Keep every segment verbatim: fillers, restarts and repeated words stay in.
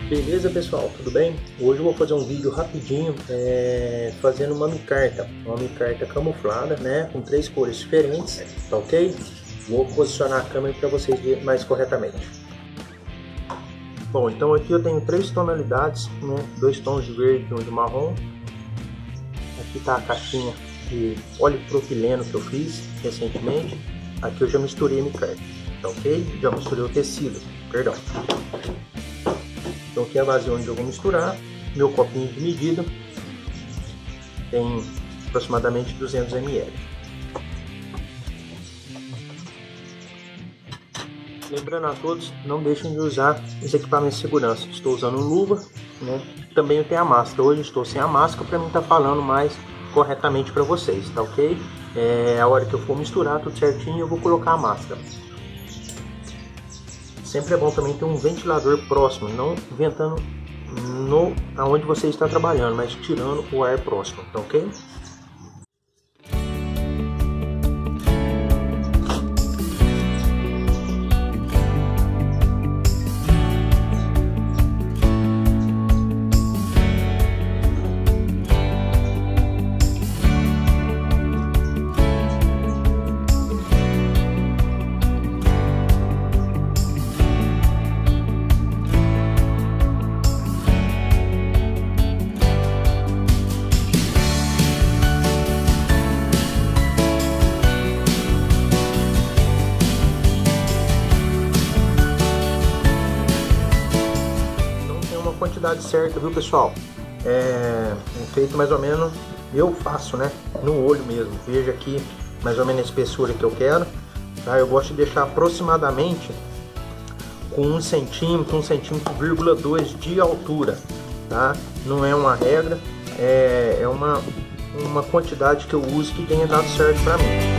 Beleza, pessoal, tudo bem? Hoje eu vou fazer um vídeo rapidinho é, fazendo uma micarta, uma micarta camuflada, né, com três cores diferentes, tá ok? Vou posicionar a câmera para vocês verem mais corretamente. Bom, então aqui eu tenho três tonalidades, né, dois tons de verde e um de marrom. Aqui está a caixinha de polipropileno que eu fiz recentemente. Aqui eu já misturei a micarta, tá ok? Já misturei o tecido, perdão. Então aqui é a vazia onde eu vou misturar, meu copinho de medida, tem aproximadamente duzentos mililitros. Lembrando a todos, não deixem de usar os equipamentos de segurança. Estou usando luva, né? Também eu tenho a máscara. Hoje estou sem a máscara para mim estar falando mais corretamente para vocês, tá ok? É, a hora que eu for misturar tudo certinho, eu vou colocar a máscara. Sempre é bom também ter um ventilador próximo, não ventando no aonde você está trabalhando, mas tirando o ar próximo, tá ok? Quantidade certa, viu, pessoal? É, é feito mais ou menos, eu faço, né, no olho mesmo. Veja aqui mais ou menos a espessura que eu quero, tá? Eu gosto de deixar aproximadamente com um centímetro, um centímetro vírgula dois de altura, tá? Não é uma regra, é, é uma, uma quantidade que eu uso que tenha dado certo para mim.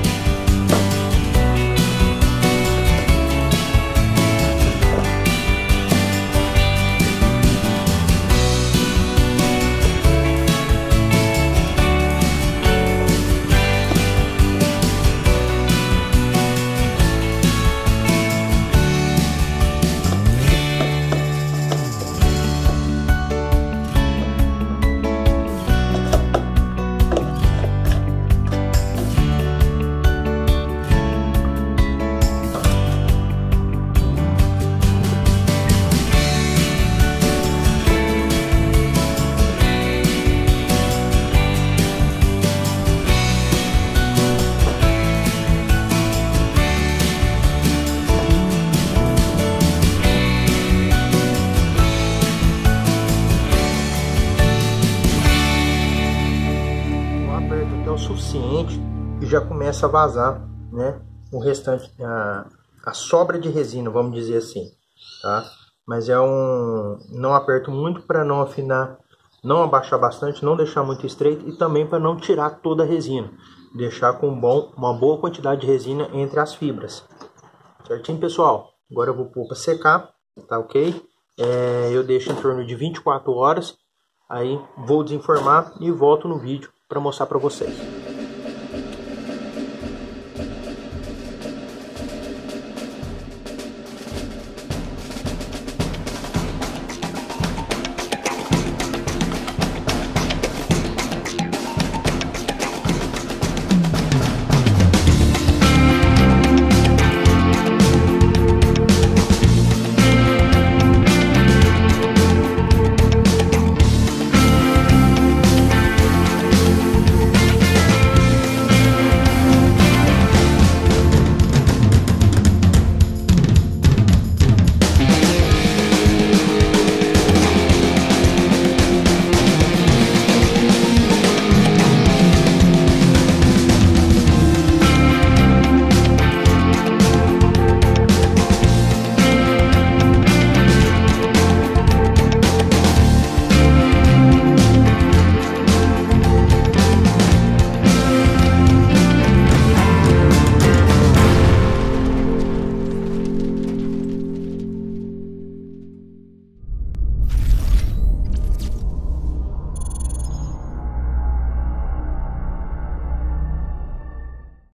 O suficiente e já começa a vazar, né, o restante, a, a sobra de resina, vamos dizer assim, tá? Mas é um, não aperto muito para não afinar, não abaixar bastante, não deixar muito estreito e também para não tirar toda a resina, deixar com bom, uma boa quantidade de resina entre as fibras, certinho, pessoal? Agora eu vou pôr para secar, tá ok? É, eu deixo em torno de vinte e quatro horas, aí vou desenformar e volto no vídeo para mostrar para vocês.